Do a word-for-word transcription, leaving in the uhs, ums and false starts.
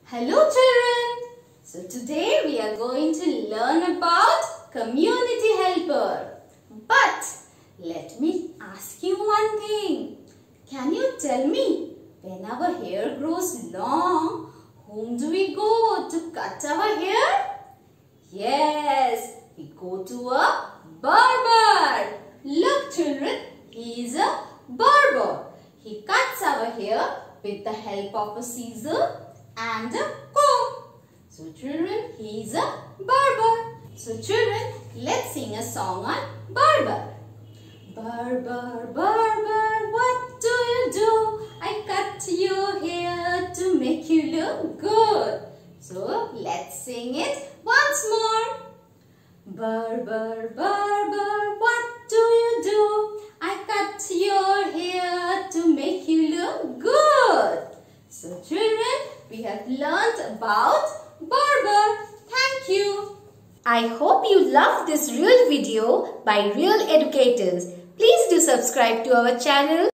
Hello children! So today we are going to learn about community helper. But let me ask you one thing. Can you tell me, when our hair grows long, whom do we go to cut our hair? Yes, we go to a barber. Look children, he is a barber. He cuts our hair with the help of a scissor and a comb. So children, he is a barber. So children, let's sing a song on barber. Barber, barber, what do you do? I cut your hair to make you look good. So let's sing it once more. Barber, barber, what do you do? I cut your hair to make you look good. So children, we have learnt about barber. Thank you. I hope you loved this real video by real educators. Please do subscribe to our channel.